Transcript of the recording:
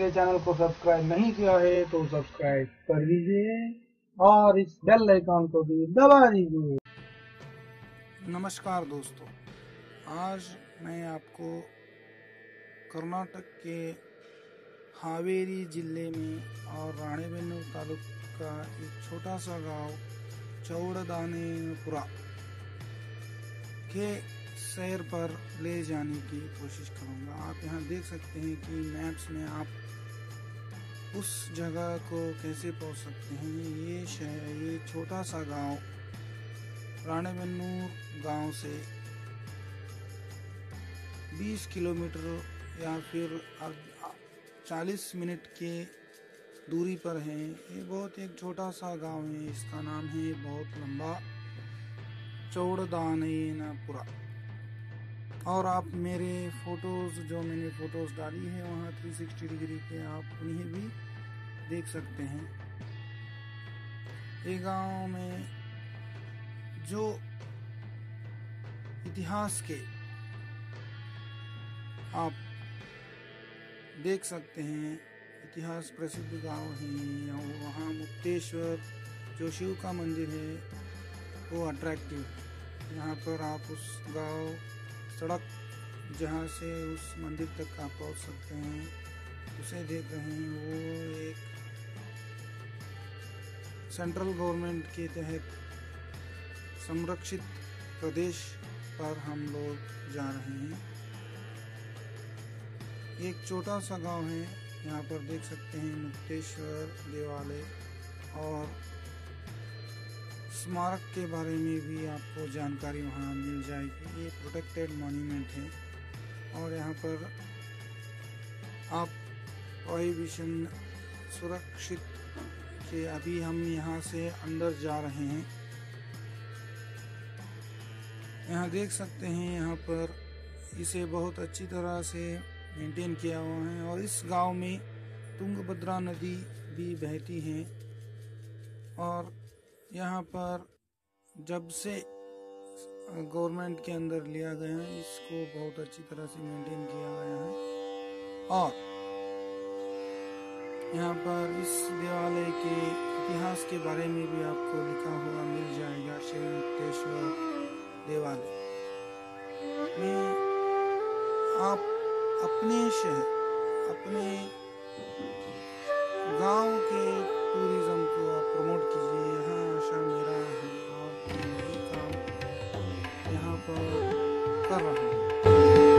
मेरे चैनल को सब्सक्राइब नहीं किया है तो सब्सक्राइब कर दीजिए और इस बेल आइकन को भी दबा दीजिए। नमस्कार दोस्तों, आज मैं आपको कर्नाटक के हावेरी जिले में और राणेबेन्नूर तालुका का एक छोटा सा गांव चौड़दानेपुरा के सैर पर ले जाने की कोशिश करूंगा। आप यहाँ देख सकते हैं कि मैप्स में आप उस जगह को कैसे पहुंच सकते हैं। ये छोटा सा गांव राणेबेन्नूर गांव से 20 किलोमीटर या फिर 40 मिनट के दूरी पर है। ये बहुत एक छोटा सा गांव है। इसका नाम है बहुत लंबा चौड़दानेपुरा। और आप मेरे फोटोज जो मैंने फोटोज डाली है वहाँ 360 डिग्री के आप उन्हें भी देख सकते हैं। ये गांव में जो इतिहास के आप देख सकते हैं, इतिहास प्रसिद्ध गांव है। और वहाँ मुक्तेश्वर जो शिव का मंदिर है वो अट्रैक्टिव है। यहाँ पर आप उस गांव सड़क जहाँ से उस मंदिर तक आप पहुँच सकते हैं उसे देख रहे हैं। वो एक सेंट्रल गवर्नमेंट के तहत संरक्षित प्रदेश पर हम लोग जा रहे हैं। एक छोटा सा गांव है। यहाँ पर देख सकते हैं मुक्तेश्वर देवालय और स्मारक के बारे में भी आपको जानकारी वहाँ मिल जाएगी। ये प्रोटेक्टेड मॉन्यूमेंट है और यहाँ पर आप प्रोहिबिशन सुरक्षित के अभी हम यहाँ से अंदर जा रहे हैं। यहाँ देख सकते हैं यहाँ पर इसे बहुत अच्छी तरह से मेंटेन किया हुआ है। और इस गांव में तुंगभद्रा नदी भी बहती है। और यहाँ पर जब से गवर्नमेंट के अंदर लिया गया है इसको बहुत अच्छी तरह से मेंटेन किया गया है। और यहाँ पर इस देवालय के इतिहास के बारे में भी आपको लिखा हुआ मिल जाएगा। श्री मुक्तेश्वर देवालय में आप अपने शहर, अपने गांव के टूरिज्म को आप प्रमोट कीजिए। यहाँ आशा मेरा है और मैं यही काम यहाँ पर कर रहा हूँ।